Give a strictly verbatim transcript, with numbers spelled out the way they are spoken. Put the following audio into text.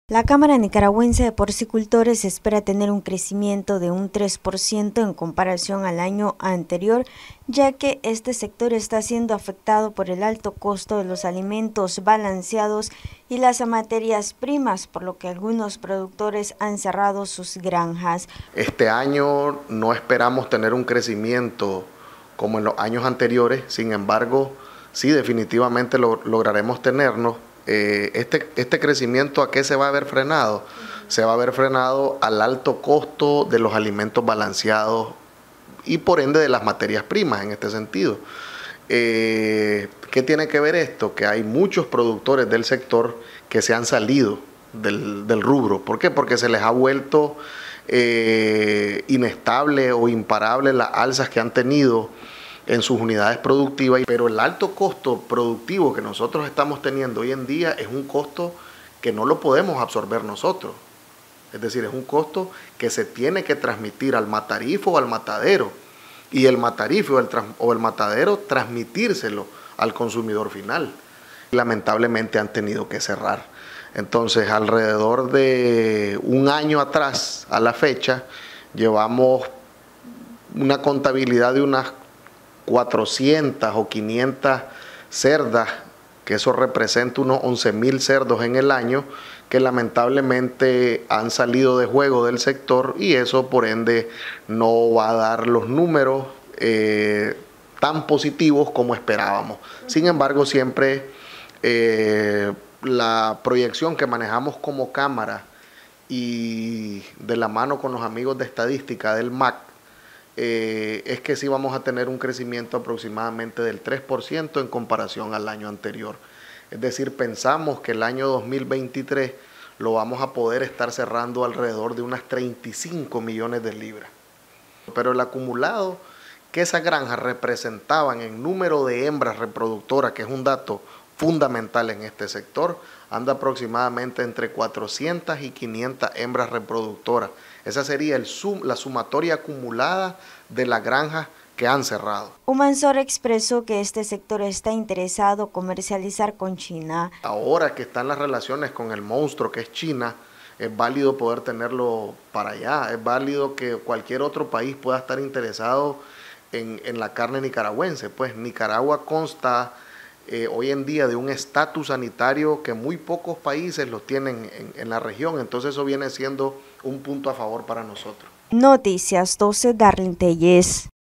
La Cámara Nicaragüense de Porcicultores espera tener un crecimiento de un tres por ciento en comparación al año anterior, ya que este sector está siendo afectado por el alto costo de los alimentos balanceados y las materias primas, por lo que algunos productores han cerrado sus granjas. Este año no esperamos tener un crecimiento como en los años anteriores, sin embargo, sí definitivamente lo, lograremos tenernos. Eh, este, este crecimiento, ¿a qué se va a ver frenado? Se va a ver frenado al alto costo de los alimentos balanceados y por ende de las materias primas en este sentido. Eh, ¿Qué tiene que ver esto? Que hay muchos productores del sector que se han salido del, del rubro. ¿Por qué? Porque se les ha vuelto eh, inestable o imparable las alzas que han tenido en sus unidades productivas, pero el alto costo productivo que nosotros estamos teniendo hoy en día es un costo que no lo podemos absorber nosotros. Es decir, es un costo que se tiene que transmitir al matarifo o al matadero, y el matarifo o el, o el matadero transmitírselo al consumidor final. Lamentablemente han tenido que cerrar. Entonces, alrededor de un año atrás, a la fecha, llevamos una contabilidad de unas cuatrocientas o quinientas cerdas, que eso representa unos once mil cerdos en el año, que lamentablemente han salido de juego del sector, y eso por ende no va a dar los números eh, tan positivos como esperábamos. Sin embargo, siempre eh, la proyección que manejamos como cámara y de la mano con los amigos de estadística del M A C, Eh, es que sí vamos a tener un crecimiento aproximadamente del tres por ciento en comparación al año anterior. Es decir, pensamos que el año dos mil veintitrés lo vamos a poder estar cerrando alrededor de unas treinta y cinco millones de libras. Pero el acumulado que esas granjas representaban en número de hembras reproductoras, que es un dato fundamental en este sector, anda aproximadamente entre cuatrocientas y quinientas hembras reproductoras. Esa sería el sum, la sumatoria acumulada de las granjas que han cerrado. Humansor expresó que este sector está interesado en comercializar con China. Ahora que están las relaciones con el monstruo que es China, es válido poder tenerlo para allá, es válido que cualquier otro país pueda estar interesado en, en la carne nicaragüense. Pues Nicaragua consta Eh, hoy en día de un estatus sanitario que muy pocos países lo tienen en, en la región, entonces eso viene siendo un punto a favor para nosotros. Noticias doce, Darlene Telles.